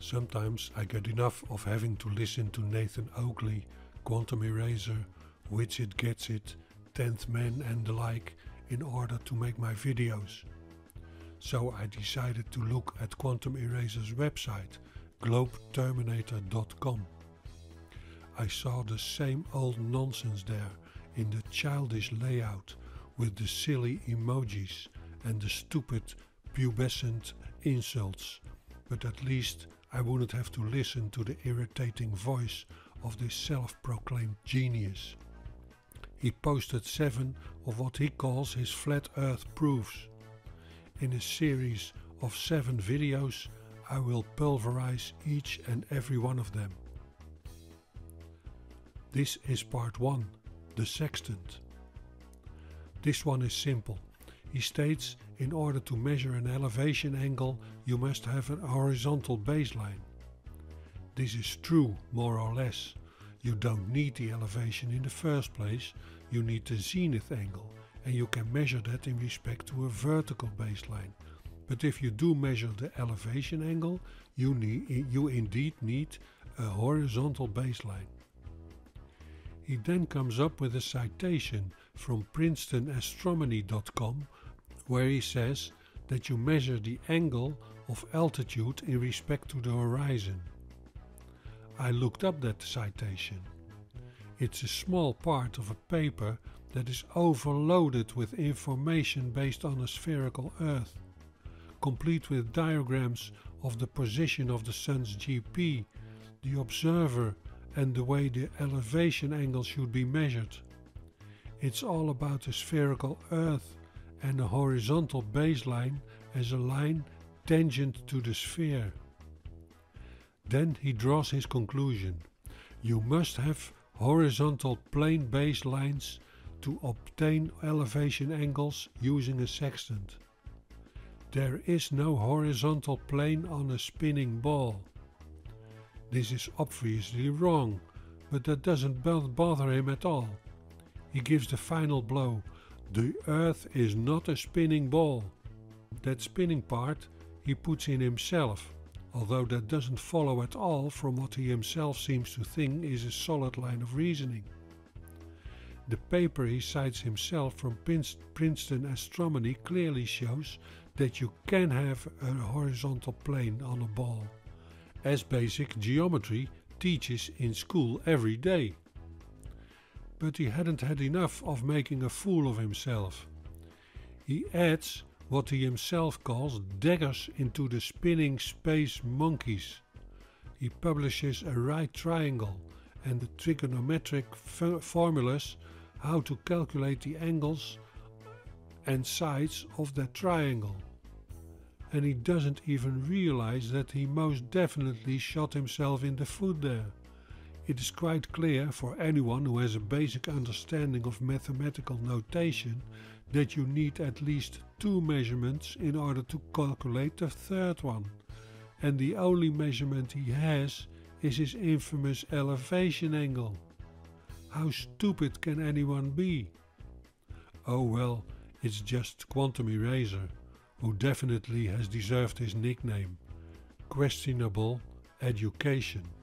Sometimes I get enough of having to listen to Nathan Oakley, Quantum Eraser, Which It Gets It, 10th Man and the like in order to make my videos. So I decided to look at Quantum Eraser's website, globeterminator.com. I saw the same old nonsense there in the childish layout with the silly emojis and the stupid pubescent insults, but at least I wouldn't have to listen to the irritating voice of this self-proclaimed genius. He posted 7 of what he calls his flat earth proofs. In a series of 7 videos, I will pulverize each and every one of them. This is part 1, the sextant. This one is simple. He states in order to measure an elevation angle you must have a horizontal baseline. This is true, more or less. You don't need the elevation in the first place, you need the zenith angle, and you can measure that in respect to a vertical baseline. But if you do measure the elevation angle, you indeed need a horizontal baseline. He then comes up with a citation from PrincetonAstronomy.com where he says that you measure the angle of altitude in respect to the horizon. I looked up that citation. It's a small part of a paper that is overloaded with information based on a spherical Earth, complete with diagrams of the position of the Sun's GP, the observer, and the way the elevation angle should be measured. It's all about a spherical Earth and a horizontal baseline as a line tangent to the sphere. Then he draws his conclusion. You must have horizontal plane baselines to obtain elevation angles using a sextant. There is no horizontal plane on a spinning ball. This is obviously wrong, but that doesn't bother him at all. He gives the final blow. The Earth is not a spinning ball. That spinning part he puts in himself, although that doesn't follow at all from what he himself seems to think is a solid line of reasoning. The paper he cites himself from Princeton Astronomy clearly shows that you can have a horizontal plane on a ball, as basic geometry teaches in school every day. But he hadn't had enough of making a fool of himself. He adds what he himself calls daggers into the spinning space monkeys. He publishes a right triangle and the trigonometric formulas how to calculate the angles and sides of that triangle. And he doesn't even realize that he most definitely shot himself in the foot there. It is quite clear for anyone who has a basic understanding of mathematical notation that you need at least 2 measurements in order to calculate the third one. And the only measurement he has is his infamous elevation angle. How stupid can anyone be? Oh well, it's just Quantum Eraser, who definitely has deserved his nickname, Questionable Education.